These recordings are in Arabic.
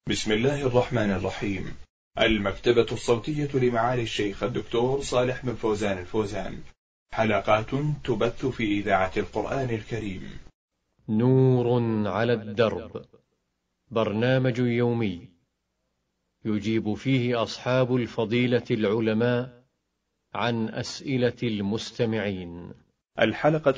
بسم الله الرحمن الرحيم. المكتبة الصوتية لمعالي الشيخ الدكتور صالح بن فوزان الفوزان، حلقات تبث في إذاعة القرآن الكريم. نور على الدرب، برنامج يومي يجيب فيه أصحاب الفضيلة العلماء عن أسئلة المستمعين. الحلقة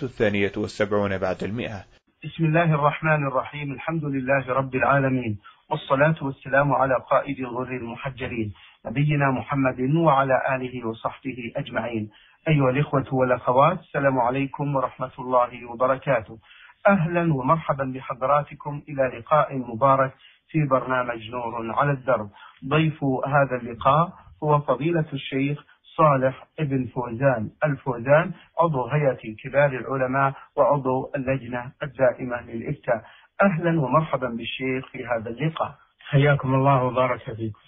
72 بعد 100. بسم الله الرحمن الرحيم. الحمد لله رب العالمين، والصلاة والسلام على قائد الغر المحجلين نبينا محمد وعلى آله وصحبه أجمعين. أيها الإخوة والأخوات، السلام عليكم ورحمة الله وبركاته. أهلا ومرحبا بحضراتكم إلى لقاء مبارك في برنامج نور على الدرب. ضيف هذا اللقاء هو فضيلة الشيخ صالح بن فوزان الفوزان، عضو هيئة كبار العلماء وعضو اللجنة الدائمة للإفتاء. أهلا ومرحبا بالشيخ في هذا اللقاء. حياكم الله وبارك فيكم.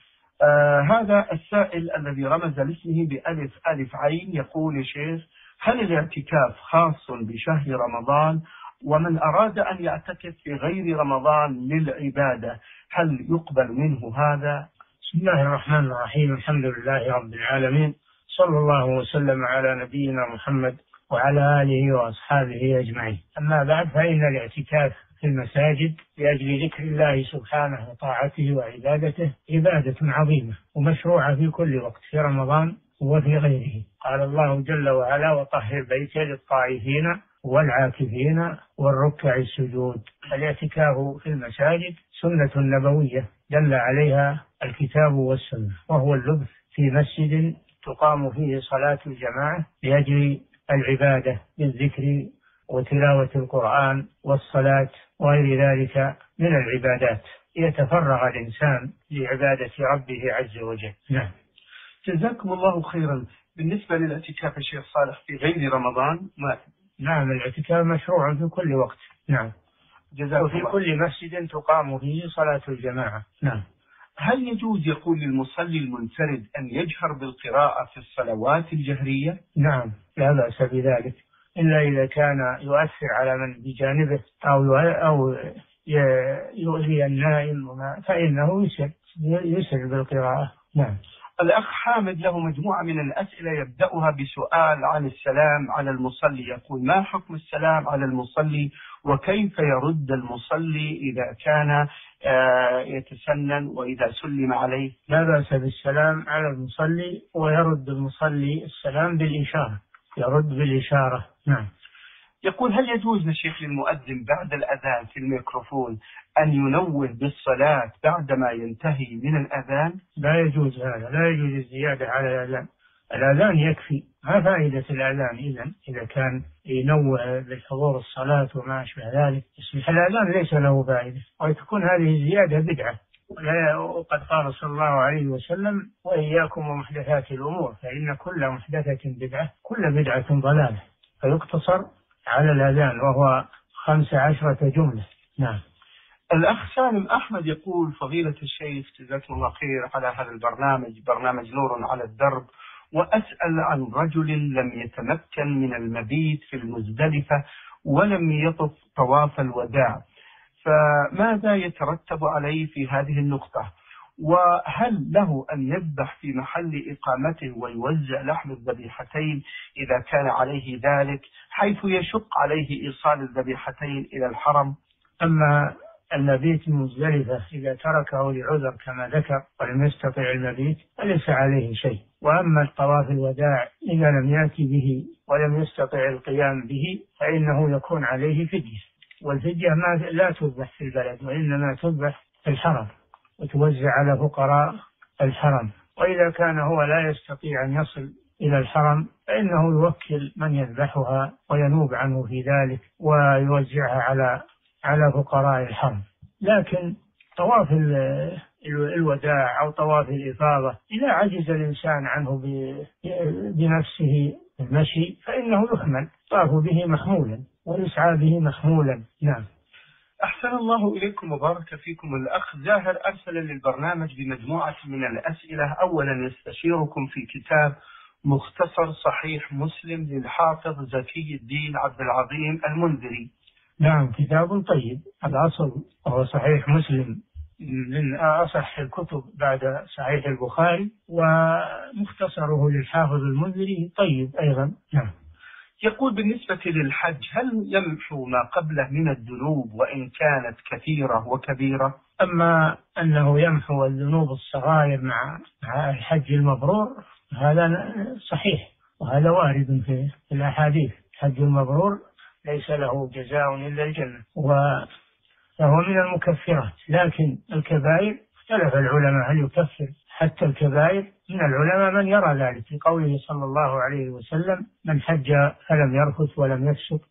هذا السائل الذي رمز لاسمه بألف ألف عين يقول: يا شيخ، هل الاعتكاف خاص بشهر رمضان؟ ومن أراد أن يعتكف في غير رمضان للعبادة هل يقبل منه هذا؟ بسم الله الرحمن الرحيم. الحمد لله رب العالمين، صلى الله وسلم على نبينا محمد وعلى آله وأصحابه أجمعين. أما بعد، فإن الاعتكاف في المساجد لأجل ذكر الله سبحانه وطاعته وعبادته عبادة عظيمة ومشروعة في كل وقت، في رمضان وفي غيره. قال الله جل وعلا: وطهر بيتي للطائفين والعاكفين والركع السجود. الاعتكاف في المساجد سنة نبوية دل عليها الكتاب والسنة، وهو اللبث في مسجد تقام فيه صلاة الجماعة لأجل العبادة بالذكر وتلاوة القرآن والصلاة وغير ذلك من العبادات، يتفرغ الإنسان لعبادة ربه عز وجل. نعم. جزاكم الله خيرا. بالنسبة للاعتكاف يا شيخ صالح في غير رمضان نعم، الاعتكاف مشروع في كل وقت. نعم. وفي كل مسجد تقام فيه صلاة الجماعة. نعم. هل يجوز يقول للمصلي المنفرد أن يجهر بالقراءة في الصلوات الجهرية؟ نعم، لا بأس بذلك، إلا إذا كان يؤثر على من بجانبه أو يؤذي النائم فإنه يسر بالقراءة. نعم. الأخ حامد له مجموعة من الأسئلة يبدأها بسؤال عن السلام على المصلي. يقول: ما حكم السلام على المصلي، وكيف يرد المصلي إذا كان يتسنن وإذا سلم عليه؟ لا بأس بالسلام على المصلي، ويرد المصلي السلام بالإشارة، يرد بالإشارة. نعم. يقول: هل يجوز يا شيخ للمؤذن بعد الأذان في الميكروفون أن ينوه بالصلاة بعدما ينتهي من الأذان؟ لا يجوز هذا، لا يجوز الزيادة على الأذان. الأذان يكفي، ما فائدة الأذان إذا كان ينوه بحضور الصلاة وما أشبه ذلك؟ الأذان ليس له فائدة، وتكون هذه الزيادة بدعة. وقد قال صلى الله عليه وسلم: وإياكم ومحدثات الأمور فإن كل محدثة بدعة كل بدعة ضلالة. فيقتصر على الأذان وهو 15 جملة. نعم. الأخ سالم أحمد يقول: فضيلة الشيخ، جزاكم الله خير على هذا البرنامج، برنامج نور على الدرب، وأسأل عن رجل لم يتمكن من المبيت في المزدلفة ولم يطف طواف الوداع، فماذا يترتب عليه في هذه النقطة؟ وهل له أن يذبح في محل إقامته ويوزع لحم الذبيحتين إذا كان عليه ذلك، حيث يشق عليه إيصال الذبيحتين إلى الحرم؟ أما المبيت المزدلفة إذا تركه لعذر كما ذكر ولم يستطع المبيت فليس عليه شيء. وأما الطواف الوداع إذا لم يأتي به ولم يستطع القيام به فإنه يكون عليه فدية، والفدية لا تذبح في البلد، وإنما تذبح في الحرم وتوزع على فقراء الحرم. وإذا كان هو لا يستطيع أن يصل إلى الحرم فإنه يوكل من يذبحها وينوب عنه في ذلك ويوزعها على فقراء الحرم. لكن طواف الوداع أو طواف الإفاضة إذا عجز الإنسان عنه بنفسه المشي فإنه يحمل، طاف به محمولا ويسعى به محمولا. نعم. أحسن الله إليكم وبارك فيكم. الأخ زاهر أرسل للبرنامج بمجموعة من الأسئلة. أولا يستشيركم في كتاب مختصر صحيح مسلم للحافظ زكي الدين عبد العظيم المنذري. نعم، كتاب طيب الأصل، وهو صحيح مسلم من أصح الكتب بعد صحيح البخاري، ومختصره للحافظ المنذري طيب أيضا. نعم. يقول بالنسبة للحج هل يمحو ما قبله من الذنوب وإن كانت كثيرة وكبيرة؟ أما أنه يمحو الذنوب الصغائر مع الحج المبرور هذا صحيح، وهذا وارد في الأحاديث. الحج المبرور ليس له جزاء إلا الجنة، وهو من المكفرات. لكن الكبائر اختلف العلماء هل يكفر حتى الكبائر. من العلماء من يرى ذلك في قوله صلى الله عليه وسلم: من حج فلم يرفث ولم يفسق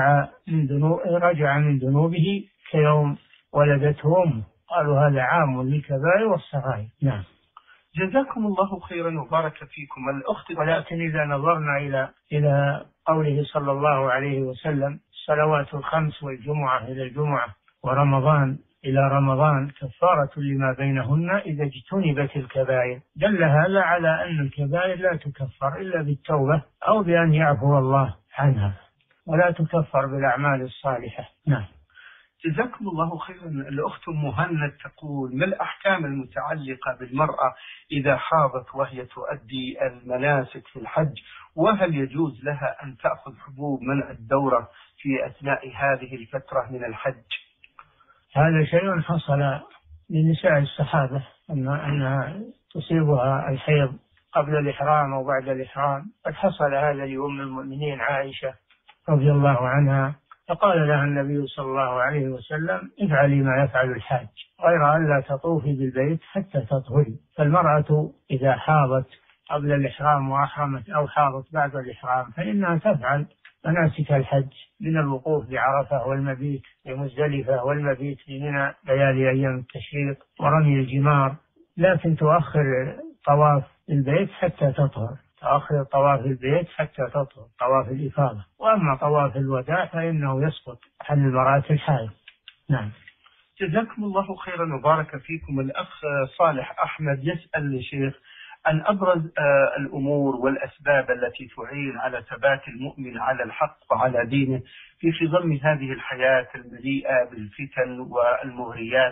رجع من ذنوبه كيوم ولدته أمه. قالوا هذا عام للكبائر والصغائر. نعم. جزاكم الله خيرا وبارك فيكم. الأخت ولكن إذا نظرنا إلى قوله صلى الله عليه وسلم: الصلوات الخمس والجمعة إلى الجمعة ورمضان إلى رمضان كفارة لما بينهن إذا اجتنبت الكبائر، دل هذا على أن الكبائر لا تكفر إلا بالتوبة أو بأن يعفو الله عنها، ولا تكفر بالأعمال الصالحة. نعم. جزاكم الله خيرا. الأخت مهند تقول: ما الأحكام المتعلقة بالمرأة إذا حاضت وهي تؤدي المناسك في الحج؟ وهل يجوز لها أن تأخذ حبوب منع الدورة في أثناء هذه الفترة من الحج؟ هذا شيء حصل لنساء الصحابة، أنها تصيبها الحيض قبل الإحرام أو بعد الإحرام. قد حصل هذا لأم المؤمنين عائشة رضي الله عنها، فقال لها النبي صلى الله عليه وسلم: افعلي ما يفعل الحاج غير أن لا تطوفي بالبيت حتى تطهري. فالمرأة إذا حاضت قبل الإحرام وأحرمت أو حاضت بعد الإحرام فإنها تفعل مناسك الحج من الوقوف بعرفة والمبيت بمزدلفة والمبيت في منى ليالي أيام التشريق ورمي الجمار، لكن تؤخر طواف البيت حتى تطهر، تؤخر طواف البيت حتى تطهر، طواف الإفاضة. وأما طواف الوداع فإنه يسقط عن المرأة الحائض. نعم. جزاكم الله خيرا وبارك فيكم. الأخ صالح أحمد يسأل الشيخ عن أبرز الأمور والأسباب التي تعين على ثبات المؤمن على الحق وعلى دينه في خضم هذه الحياة المليئة بالفتن والمغريات.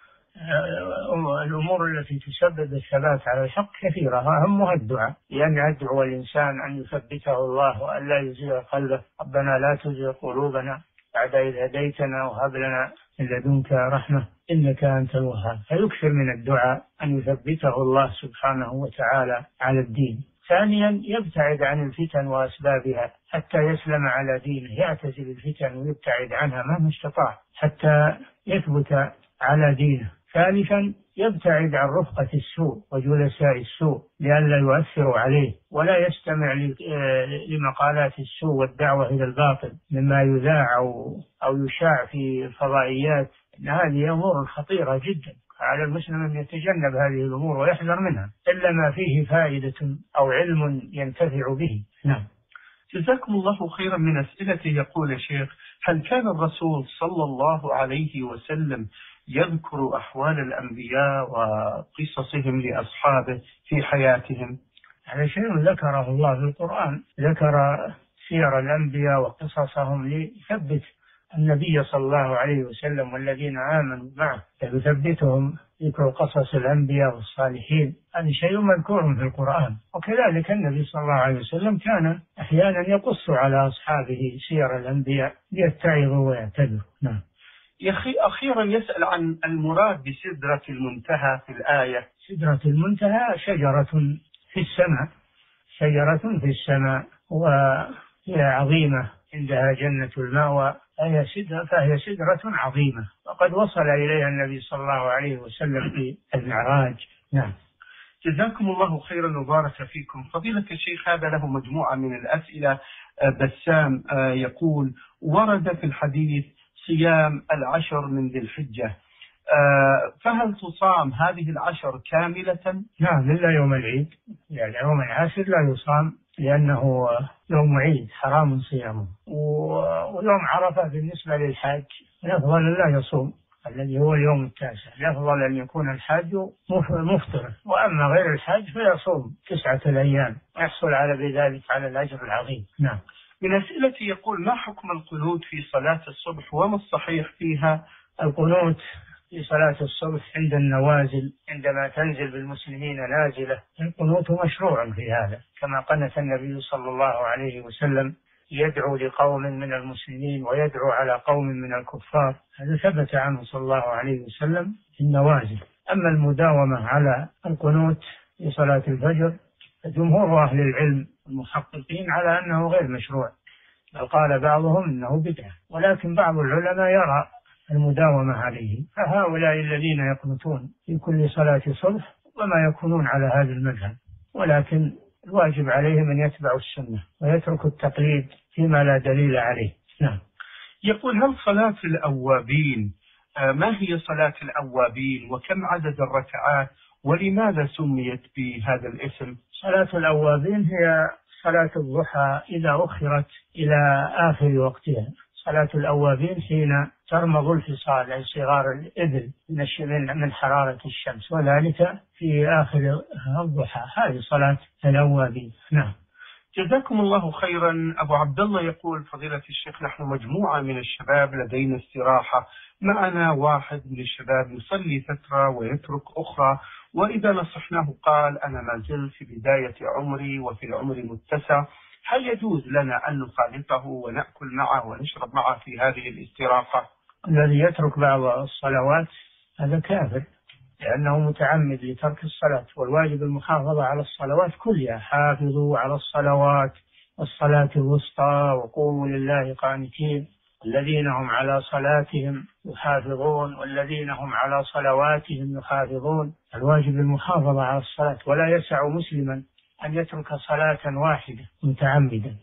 الأمور التي تسبب الثبات على الحق كثيرة، أهمها الدعاء، لأن يدعو الإنسان أن يثبته الله وأن لا يزيغ قلبه: ربنا لا تزغ قلوبنا بعد إذ هديتنا وهب لنا من لدنك رحمة إنك أنت الوهاب. فيكثر من الدعاء أن يثبته الله سبحانه وتعالى على الدين. ثانيا يبتعد عن الفتن وأسبابها حتى يسلم على دينه، يعتزل الفتن ويبتعد عنها مهما استطاع حتى يثبت على دينه. ثالثا يبتعد عن رفقة السوء وجلساء السوء لئلا يؤثروا عليه، ولا يستمع لمقالات السوء والدعوة إلى الباطل مما يذاع أو يشاع في الفضائيات. إن هذه أمور خطيرة جدا، على المسلم أن يتجنب هذه الأمور ويحذر منها إلا ما فيه فائدة أو علم ينتفع به. نعم. جزاكم الله خيرا. من أسئلته يقول الشيخ: هل كان الرسول صلى الله عليه وسلم يذكر أحوال الأنبياء وقصصهم لأصحابه في حياتهم؟ هذا شيء ذكره الله في القرآن، ذكر سير الأنبياء وقصصهم ليثبت النبي صلى الله عليه وسلم والذين آمنوا معه، يثبتهم ذكر قصص الأنبياء والصالحين. هذا شيء مذكور في القرآن. وكذلك النبي صلى الله عليه وسلم كان أحيانا يقص على أصحابه سير الأنبياء ليتعظوا ويعتبروا. نعم. أخيرا يسأل عن المراد بسدرة المنتهى في الآية. سدرة المنتهى شجرة في السماء، شجرة في السماء، وهي عظيمة عندها جنة المأوى، فهي سدرة عظيمة، وقد وصل إليها النبي صلى الله عليه وسلم في المعراج. نعم. جزاكم الله خيرا وبارك فيكم. فضيلة الشيخ هذا له مجموعة من الأسئلة. بسام يقول: ورد في الحديث صيام 10 من ذي الحجة، فهل تصام هذه 10 كاملة؟ نعم، إلا يوم العيد، يعني يوم العاشر لا يصام لأنه يوم عيد حرام صيامه. ويوم عرفة بالنسبة للحاج يفضل لا يصوم، الذي هو اليوم التاسع، يفضل أن يكون الحاج مفطرا، وأما غير الحاج فيصوم 9 أيام يحصل على بذلك على الأجر العظيم. نعم. من أسئلتي يقول: ما حكم القنوت في صلاة الصبح وما الصحيح فيها؟ القنوت في صلاة الصبح عند النوازل، عندما تنزل بالمسلمين نازلة، القنوت مشروع في هذا، كما قنت النبي صلى الله عليه وسلم يدعو لقوم من المسلمين ويدعو على قوم من الكفار، هذا ثبت عنه صلى الله عليه وسلم في النوازل. أما المداومة على القنوت في صلاة الفجر جمهور أهل العلم المحققين على أنه غير مشروع، بل قال بعضهم إنه بدعة، ولكن بعض العلماء يرى المداومة عليه، فهؤلاء الذين يقنتون في كل صلاة صبح وما يكونون على هذا المذهب، ولكن الواجب عليهم أن يتبعوا السنة ويتركوا التقليد فيما لا دليل عليه. نعم. يقول: هل صلاة الأوابين ما هي صلاة الأوابين وكم عدد الركعات ولماذا سميت بهذا الاسم؟ صلاة الأوابين هي صلاة الضحى إذا أخرت إلى آخر وقتها. صلاة الأوابين حين ترمض الفصال أي صغار الإبل من حرارة الشمس، وذلك في آخر الضحى، هذه صلاة الأوابين. نعم. جزاكم الله خيرا. أبو عبد الله يقول: فضيلة الشيخ، نحن مجموعة من الشباب لدينا استراحة، معنا واحد من الشباب يصلي فترة ويترك أخرى، وإذا نصحناه قال: أنا ما زلت في بداية عمري وفي العمر متسع، هل يجوز لنا أن نخالطه ونأكل معه ونشرب معه في هذه الاستراحة؟ الذي يترك بعض الصلوات هذا كافر، لأنه متعمد لترك الصلاة، والواجب المحافظة على الصلوات كلها. حافظوا على الصلوات والصلاة الوسطى وقوموا لله قانتين، الذين هم على صلاتهم يحافظون والذين هم على صلواتهم يحافظون. الواجب المحافظة على الصلاة، ولا يسع مسلما أن يترك صلاة واحدة متعمدا،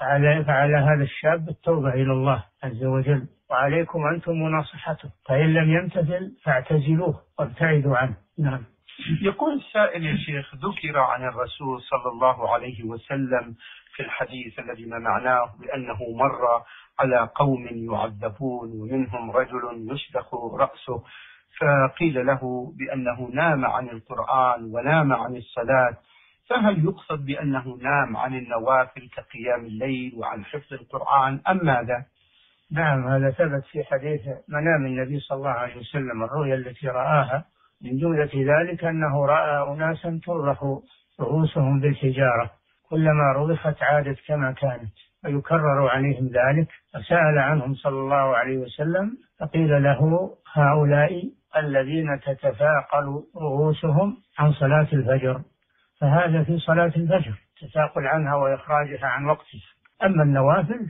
فعلى هذا الشاب التوبة إلى الله عز وجل، وعليكم أنتم مناصحته، فإن لم يمتثل فاعتزلوه وابتعدوا عنه. نعم. يقول السائل: يا شيخ، ذكر عن الرسول صلى الله عليه وسلم في الحديث الذي ما معناه بأنه مر على قوم يعذبون ومنهم رجل يشدخ رأسه، فقيل له بأنه نام عن القرآن ونام عن الصلاة، فهل يقصد بأنه نام عن النوافل كقيام الليل وعن حفظ القرآن أم ماذا؟ نعم، هذا ثبت في حديث منام النبي صلى الله عليه وسلم، الرؤيا التي رآها من جملة ذلك أنه رأى أناسا ترخ رؤوسهم بالحجارة، كلما رضخت عادت كما كانت، ويكرر عليهم ذلك، فسأل عنهم صلى الله عليه وسلم فقيل له: هؤلاء الذين تتثاقل رؤوسهم عن صلاة الفجر، فهذا في صلاة الفجر تثاقل عنها وإخراجها عن وقتها. أما النوافل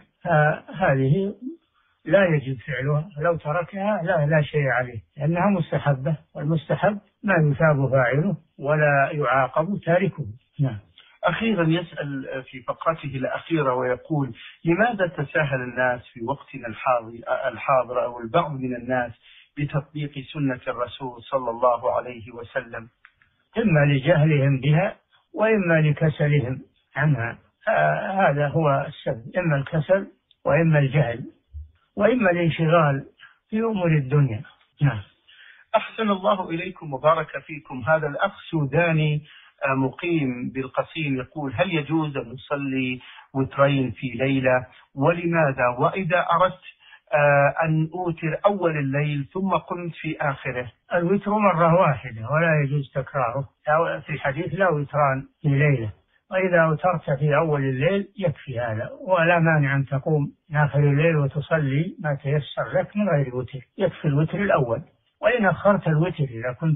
هذه لا يجب فعلها، لو تركها لا شيء عليه، لأنها مستحبة، والمستحب ما يثاب فاعله ولا يعاقب تاركه. نعم. أخيرا يسأل في فقرته الأخيرة ويقول: لماذا تساهل الناس في وقتنا الحاضر أو البعض من الناس بتطبيق سنة الرسول صلى الله عليه وسلم؟ إما لجهلهم بها وإما لكسلهم عنها، هذا هو السبب، إما الكسل وإما الجهل وإما الانشغال في أمور الدنيا. نعم. أحسن الله إليكم وبارك فيكم. هذا الأخ سوداني مقيم بالقصيم يقول: هل يجوز أن نصلي وترين في ليلة؟ ولماذا؟ وإذا أردت أن أوتر أول الليل ثم قمت في آخره؟ الوتر مرة واحدة ولا يجوز تكراره، في الحديث: لا وتران في ليلة، وإذا أوترت في أول الليل يكفي هذا، ولا مانع أن تقوم آخر الليل وتصلي ما تيسر لك من غير وتر، يكفي الوتر الأول. وإن أخرت الوتر، إذا كنت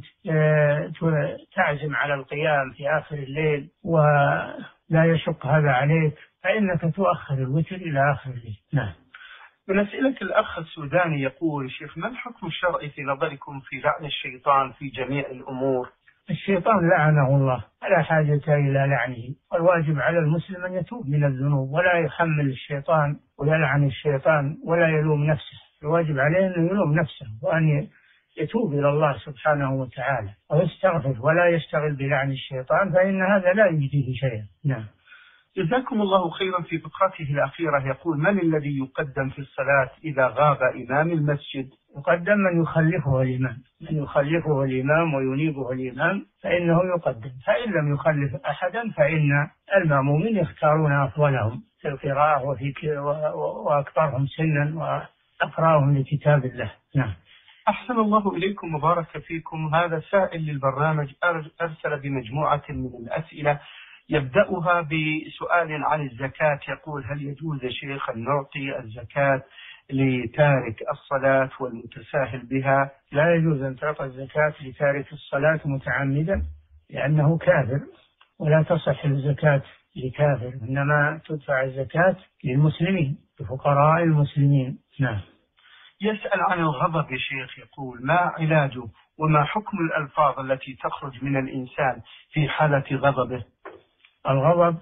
تعزم على القيام في آخر الليل ولا يشق هذا عليك، فإنك تؤخر الوتر إلى آخر الليل. نعم. من أسئلة الأخ السوداني يقول: شيخ، ما الحكم الشرعي في نظركم في لعن الشيطان في جميع الأمور؟ الشيطان لعنه الله، لا حاجة إلى لعنه، والواجب على المسلم أن يتوب من الذنوب ولا يحمل الشيطان ويلعن الشيطان ولا يلوم نفسه، الواجب عليه أن يلوم نفسه وأن يتوب إلى الله سبحانه وتعالى ويستغفر ولا يشتغل بلعن الشيطان، فإن هذا لا يجديه شيئا. نعم. جزاكم الله خيرا. في فقرته الأخيرة يقول: من الذي يقدم في الصلاة إذا غاب إمام المسجد؟ يقدم من يخلفه الإمام، من يخلفه الإمام وينيبه الإمام فإنه يقدم، فإن لم يخلف أحدا فإن المأمومين يختارون أفضلهم في القراءة وأكثرهم سنا وأقرأهم لكتاب الله. نعم. أحسن الله إليكم وبارك فيكم. هذا سائل للبرنامج أرسل بمجموعة من الأسئلة، يبدأها بسؤال عن الزكاة. يقول: هل يجوز يا شيخ أن نعطي الزكاة لتارك الصلاة والمتساهل بها؟ لا يجوز أن تعطى الزكاة لتارك الصلاة متعمدا، لأنه كافر، ولا تصح الزكاة لكافر، إنما تدفع الزكاة للمسلمين، لفقراء المسلمين. نعم. يسأل عن الغضب يا شيخ، يقول: ما علاجه وما حكم الألفاظ التي تخرج من الإنسان في حالة غضبه؟ الغضب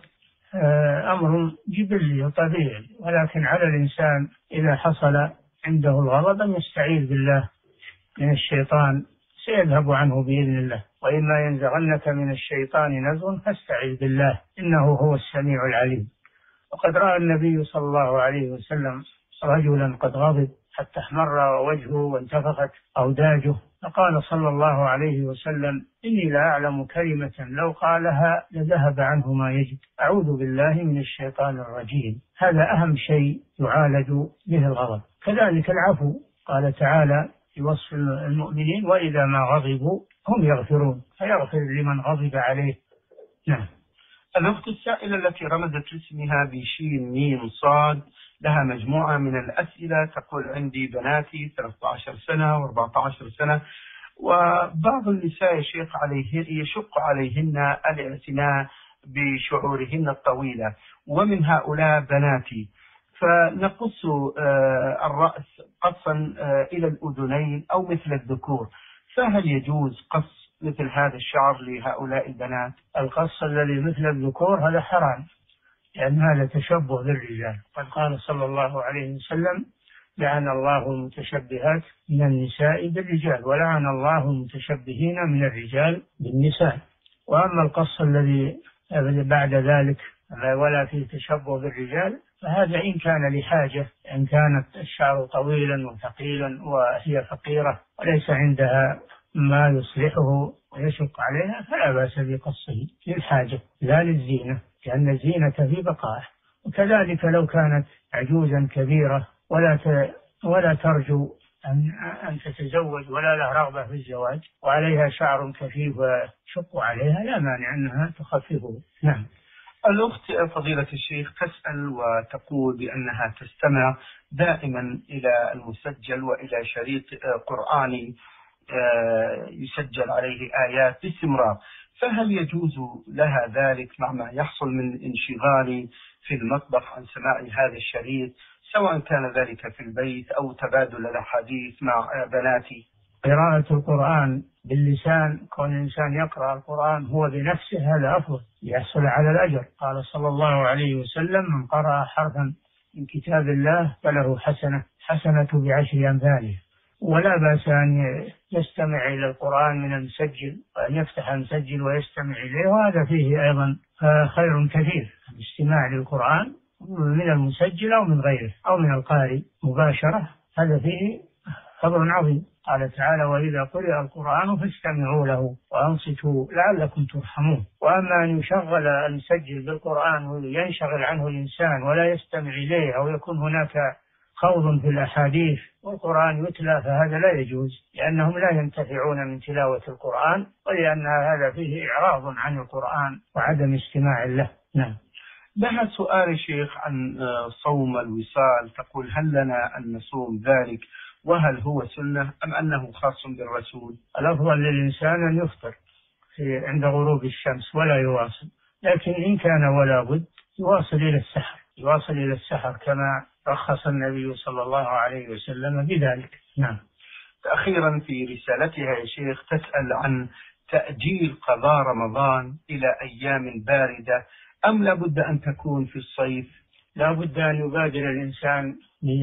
أمر جبلي وطبيعي، ولكن على الإنسان إذا حصل عنده الغضب أن يستعيذ بالله من الشيطان، سيذهب عنه بإذن الله. وإما ينزغنك من الشيطان نزغ فاستعذ بالله إنه هو السميع العليم. وقد رأى النبي صلى الله عليه وسلم رجلا قد غضب حتى احمر وجهه وانتفخت أوداجه، فقال صلى الله عليه وسلم: إني لا أعلم كلمة لو قالها لذهب عنه ما يجد، أعوذ بالله من الشيطان الرجيم. هذا أهم شيء يعالج به الغضب. كذلك العفو، قال تعالى في وصف المؤمنين: وإذا ما غضبوا هم يغفرون، فيغفر لمن غضب عليه. نعم. الأخت السائلة التي رمزت اسمها بشين ميم صاد لها مجموعة من الأسئلة، تقول: عندي بناتي 13 سنة و14 سنة، وبعض النساء يا شيخ يشق عليهن الاعتناء بشعورهن الطويلة، ومن هؤلاء بناتي، فنقص الرأس قصا إلى الأذنين أو مثل الذكور، فهل يجوز قص مثل هذا الشعر لهؤلاء البنات؟ القص الذي مثل الذكور هذا حرام، لأن هذا تشبه بالرجال. قد قال صلى الله عليه وسلم: لعن الله المتشبهات من النساء بالرجال، ولعن الله المتشبهين من الرجال بالنساء. وأما القص الذي بعد ذلك ولا فيه تشبه بالرجال، فهذا إن كان لحاجة، إن كانت الشعر طويلا وثقيلا وهي فقيرة وليس عندها ما يصلحه ويشق عليها، فلا بأس بقصه للحاجة لا للزينة، لأن الزينة في بقائه. وكذلك لو كانت عجوزا كبيرة ولا ترجو أن تتزوج ولا لها رغبة في الزواج وعليها شعر كثيف ويشق عليها، لا مانع أنها تخففه. نعم. الأخت فضيلة الشيخ تسأل وتقول بأنها تستمع دائما إلى المسجل وإلى شريط قرآني يسجل عليه آيات باستمرار، فهل يجوز لها ذلك مع ما يحصل من انشغال في المطبخ عن سماع هذا الشريط، سواء كان ذلك في البيت أو تبادل الأحاديث مع بناتي؟ قراءة القرآن باللسان، كون الإنسان يقرأ القرآن هو بنفسه، هذا أفضل، يحصل على الأجر. قال صلى الله عليه وسلم: من قرأ حرفا من كتاب الله فله حسنة ب10 أمثالها. ولا بأس أن يستمع إلى القرآن من المسجل، وأن يفتح المسجل ويستمع إليه، وهذا فيه أيضا خير كثير. الاستماع للقرآن من المسجل أو من غيره أو من القارئ مباشرة، هذا فيه فضل عظيم. قال تعالى: وإذا قرئ القرآن فاستمعوا له وأنصتوا لعلكم ترحمون. وأما أن يشغل المسجل بالقرآن وينشغل عنه الإنسان ولا يستمع إليه، أو يكون هناك خوض في الأحاديث والقرآن يتلى، فهذا لا يجوز، لأنهم لا ينتفعون من تلاوة القرآن، ولأن هذا فيه إعراض عن القرآن وعدم استماع له. نعم. لها سؤال شيخ عن صوم الوصال، تقول: هل لنا أن نصوم ذلك، وهل هو سنة أم أنه خاص بالرسول؟ الأفضل للإنسان أن يفطر عند غروب الشمس ولا يواصل، لكن إن كان ولا بد يواصل إلى السحر كما رخص النبي صلى الله عليه وسلم بذلك. نعم. أخيرا في رسالتها يا شيخ تسأل عن تأجيل قضاء رمضان إلى أيام باردة، أم لا بد أن تكون في الصيف؟ لا بد أن يبادر الإنسان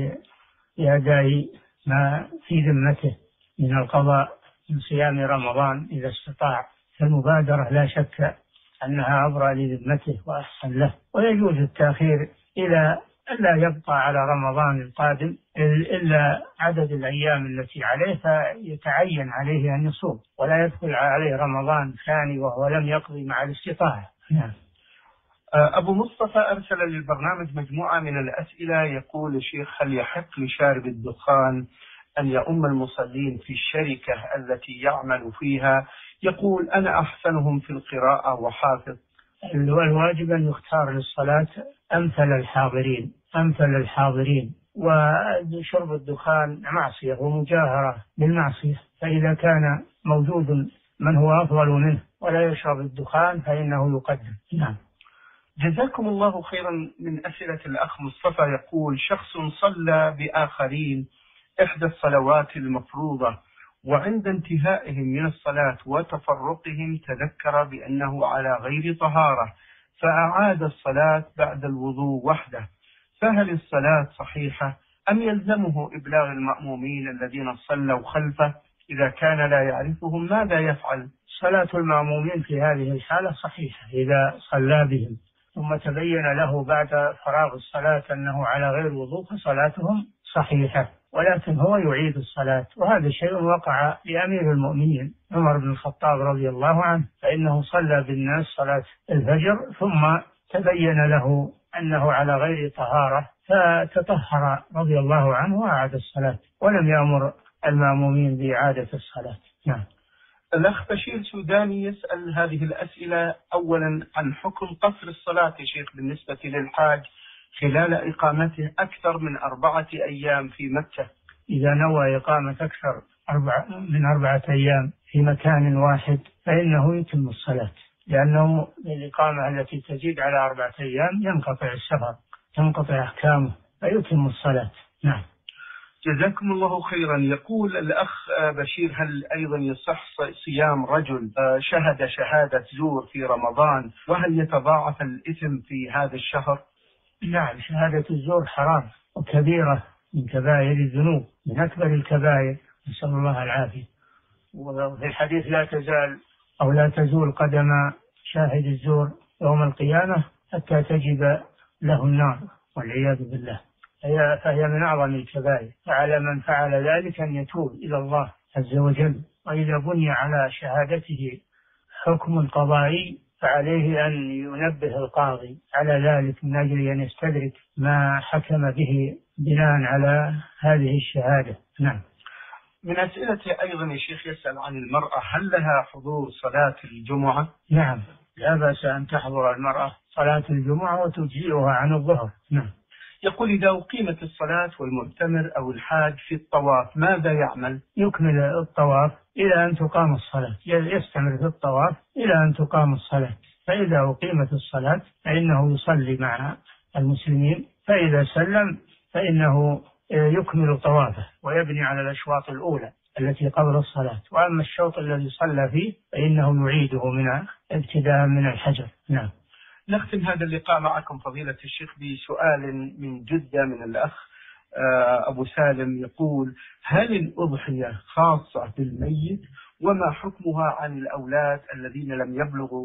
بأداء ما في ذمته من القضاء من صيام رمضان إذا استطاع، فالمبادرة لا شك أنها أبرأ لذمته وأحسن له. ويجوز التأخير إلى ألا يبقى على رمضان القادم إلا عدد الأيام التي عليه، فيتعين عليه أن يصوم، ولا يدخل عليه رمضان ثاني وهو لم يقضي مع الاستطاعة. نعم. أبو مصطفى أرسل للبرنامج مجموعة من الأسئلة، يقول: الشيخ هل يحق لشارب الدخان أن يؤم المصلين في الشركة التي يعمل فيها؟ يقول: أنا أحسنهم في القراءة وحافظ. الواجب أن يختار للصلاة أمثل الحاضرين، وشرب الدخان معصية ومجاهرة بالمعصية، فإذا كان موجود من هو أفضل منه ولا يشرب الدخان فإنه يقدم. نعم. جزاكم الله خيرا. من أسئلة الأخ مصطفى يقول: شخص صلى بآخرين إحدى الصلوات المفروضة، وعند انتهائهم من الصلاة وتفرقهم تذكر بأنه على غير طهارة، فأعاد الصلاة بعد الوضوء وحده، فهل الصلاة صحيحة أم يلزمه إبلاغ المأمومين الذين صلوا خلفه؟ إذا كان لا يعرفهم ماذا يفعل؟ صلاة المأمومين في هذه الحالة صحيحة إذا صلى بهم ثم تبين له بعد فراغ الصلاة أنه على غير وضوء فصلاتهم صحيحة، ولكن هو يعيد الصلاة. وهذا شيء وقع لأمير المؤمنين عمر بن الخطاب رضي الله عنه، فإنه صلى بالناس صلاة الفجر ثم تبين له أنه على غير طهارة فتطهر رضي الله عنه وأعاد الصلاة، ولم يأمر المأمومين بإعادة الصلاة. نعم. الأخ بشير سوداني يسأل هذه الأسئلة: أولا عن حكم قصر الصلاة يا شيخ بالنسبة للحاج خلال إقامته أكثر من 4 أيام في مكة. إذا نوى إقامة أكثر من 4 أيام في مكان واحد فإنه يتم الصلاة، لأنه الإقامة التي تزيد على 4 أيام ينقطع السفر، تنقطع أحكامه فيتم الصلاة. نعم. جزاكم الله خيرا. يقول الأخ بشير: هل أيضا يصح صيام رجل شهد شهادة زور في رمضان، وهل يتضاعف الإثم في هذا الشهر؟ نعم، شهادة الزور حرام وكبيرة من كبائر الذنوب، من أكبر الكبائر، نسأل الله العافية. وفي الحديث: لا تزول قدم شاهد الزور يوم القيامة حتى تجب له النار والعياذ بالله. فهي من أعظم الكبائر، فعلى من فعل ذلك أن يتوب إلى الله عز وجل. وإذا بني على شهادته حكم قضائي فعليه أن ينبه القاضي على ذلك من أجل أن يستدرك ما حكم به بناء على هذه الشهادة. نعم. من أسئلة أيضا يا شيخ يسأل عن المرأة: هل لها حضور صلاة الجمعة؟ نعم، لا بأس أن تحضر المرأة صلاة الجمعة وتجزئها عن الظهر. نعم. يقول: إذا أقيمت الصلاة والمعتمر أو الحاج في الطواف ماذا يعمل؟ يكمل الطواف إلى أن تقام الصلاة، يستمر في الطواف إلى أن تقام الصلاة، فإذا أقيمت الصلاة فإنه يصلي مع المسلمين، فإذا سلم فإنه يكمل طوافه ويبني على الأشواط الأولى التي قبل الصلاة، وأما الشوط الذي صلى فيه فإنه يعيده من ابتداء من الحجر. نعم. نختم هذا اللقاء معكم فضيلة الشيخ بسؤال من جدة من الأخ أبو سالم، يقول: هل الأضحية خاصة بالميت، وما حكمها عن الأولاد الذين لم يبلغوا؟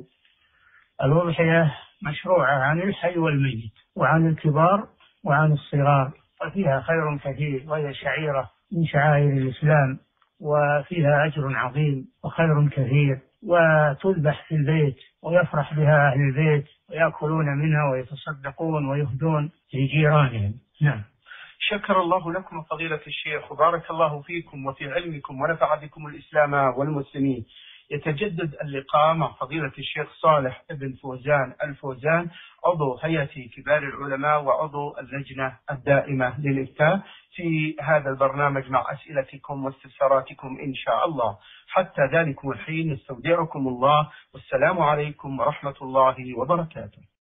الأضحية مشروعة عن الحي والميت وعن الكبار وعن الصغار، وفيها خير كثير، وهي شعيرة من شعائر الإسلام، وفيها أجر عظيم وخير كثير، وتذبح في البيت ويفرح بها أهل البيت ويأكلون منها ويتصدقون ويهدون لجيرانهم. نعم. شكر الله لكم فضيلة الشيخ، وبارك الله فيكم وفي علمكم، ونفع بكم الإسلام والمسلمين. يتجدد اللقاء مع فضيلة الشيخ صالح بن فوزان الفوزان، عضو هيئة كبار العلماء وعضو اللجنة الدائمة للإفتاء، في هذا البرنامج مع أسئلتكم واستفساراتكم إن شاء الله. حتى ذلك الحين نستودعكم الله، والسلام عليكم ورحمة الله وبركاته.